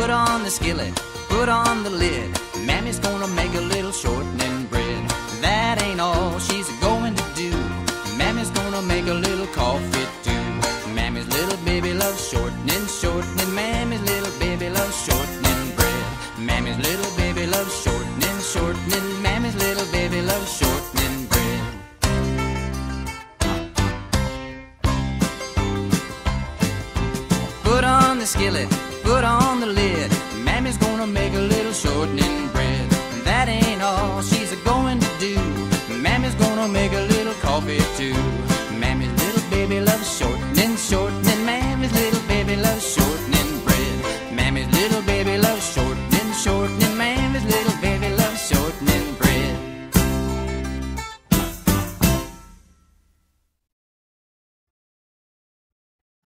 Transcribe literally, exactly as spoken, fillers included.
Put on the skillet, put on the lid. Mammy's gonna make a little shortening bread. That ain't all she's going to do. Mammy's gonna make a little coffee too. Mammy's little baby loves shortening, shortening. Mammy's little baby loves shortening bread. Mammy's little baby loves shortening, shortening. Mammy's little baby loves shortening bread. Put on the skillet, put on the lid. Mammy's gonna make a little shortening bread. That ain't all she's going to do. Mammy's gonna make a little coffee too. Mammy's little baby loves shortening, shortening.